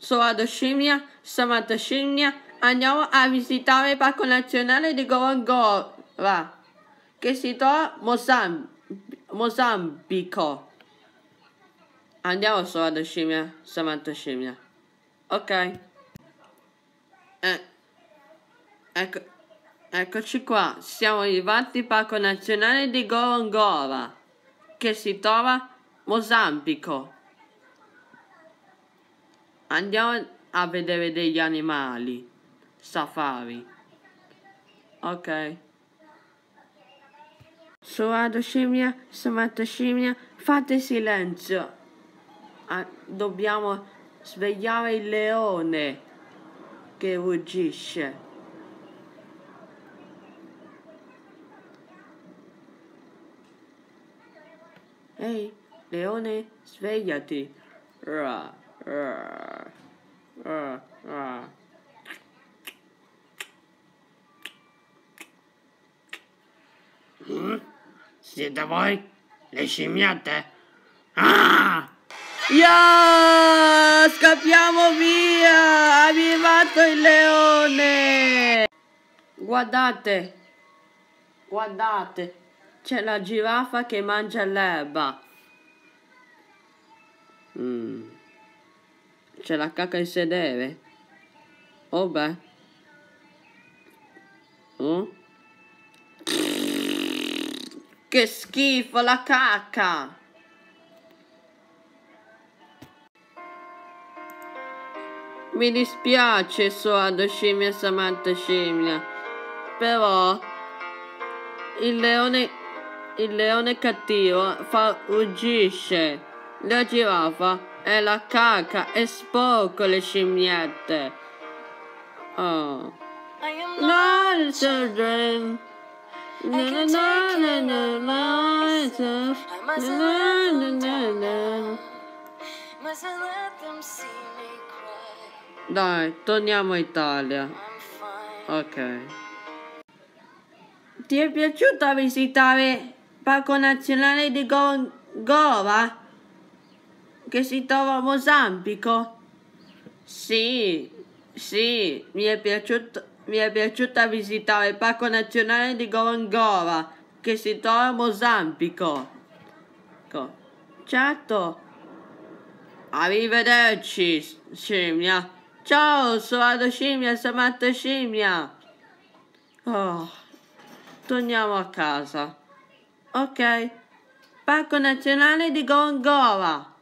Sono Scimmia, Samantha Scimmia. Andiamo a visitare il Parco Nazionale di Ngorongoro, che si trova a Mozambico. Andiamo Sono Scimmia, Samantha Scimmia. Ok. Eccoci qua, siamo arrivati al Parco Nazionale di Ngorongoro, che si trova a Mozambico. Andiamo a vedere degli animali, safari. Ok. Sono Scimmia, Samantha Scimmia, fate silenzio. Dobbiamo svegliare il leone che ruggisce. Ehi, leone, svegliati. Ra, ra, ra, ra. Siete voi? Le scimmiette? Ah! Yeah! Scappiamo via! È arrivato il leone! Guardate! Guardate! C'è la giraffa che mangia l'erba. C'è la cacca in sedere. Oh beh. Che schifo la cacca! Mi dispiace Sono Scimmia e Samantha Scimmia, però il leone cattivo ruggisce, la giraffa è la cacca, è sporco le scimmiette. Oh. No, children. Dai, torniamo in Italia. Ok. Ti è piaciuto visitare il Parco Nazionale di Ngorongoro? Che si trova a Mozambico? Sì, mi è piaciuto visitare il Parco Nazionale di Ngorongoro, che si trova a Mozambico. Certo. Arrivederci, scimmia. Ciao, Sono Scimmia, Samantha Scimmia. Oh, torniamo a casa. Ok. Parco Nazionale di Ngorongoro.